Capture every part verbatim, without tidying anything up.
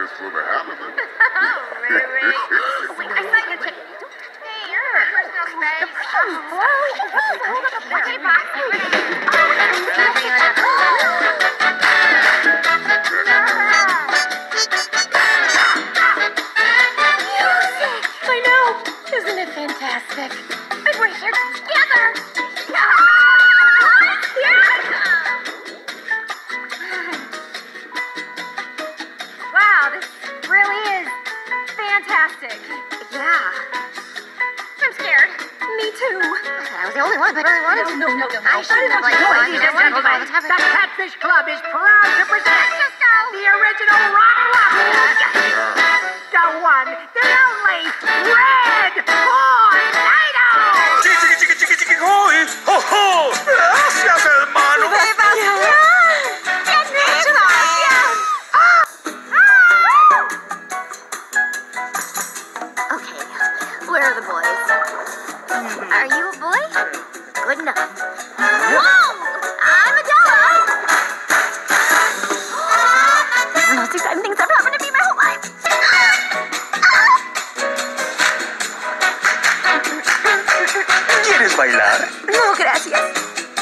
just for the hell of it. Oh, really? Wait, I thought you took... Hey, you're in personal space. Hello? Hold up there. Okay, box. I know. Isn't it fantastic? And we're here together. Wow, this really is fantastic. Yeah. I'm scared. Me too. I was the only one that really wanted to. No, no, no, no. I shouldn't have liked it. Ladies and gentlemen, Let's have it. The Catfish Club is proud to present Let's just go. the original rock rock. The one, the only Red Tornado. Chiqui, chiqui, chiqui, chiqui, hoy. Ho, ho. Gracias, hermano. Okay, where are the boys? Are you a boy? Good enough. Whoa! I'm a dog! This is the most exciting things ever happened to me my whole life. ¿Quieres bailar? No, gracias.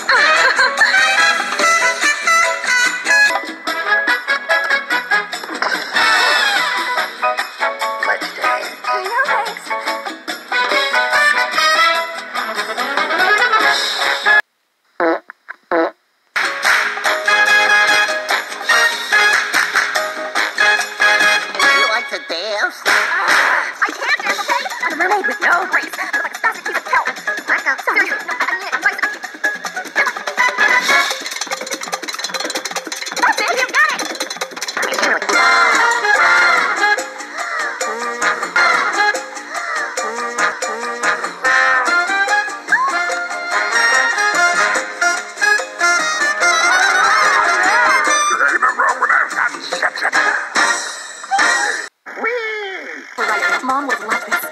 Let's dance. No, thanks. You like to dance? I can't dance, okay? I'm a mermaid with no grace. I look like a spastic piece of kelp. Let go. Seriously, no, I mean it. Advice. That's it. You got it. There ain't nothing wrong with that conception. We're right. Mom would love this.